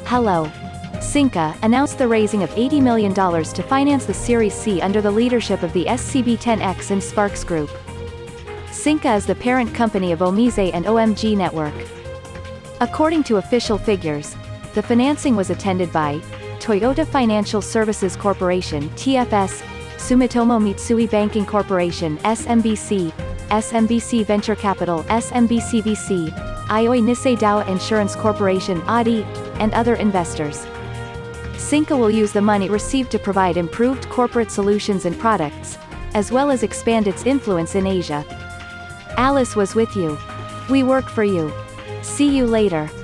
Hello. Cinca announced the raising of $80 million to finance the Series C under the leadership of the SCB10X and Sparks Group. Cinca is the parent company of Omise and OMG Network. According to official figures, the financing was attended by Toyota Financial Services Corporation (TFS), Sumitomo Mitsui Banking Corporation (SMBC), SMBC Venture Capital (SMBCVC), Aioi Nissay Dowa Insurance Corporation (ADI), and other investors. Cinca will use the money received to provide improved corporate solutions and products, as well as expand its influence in Asia. Alice was with you. We work for you. See you later.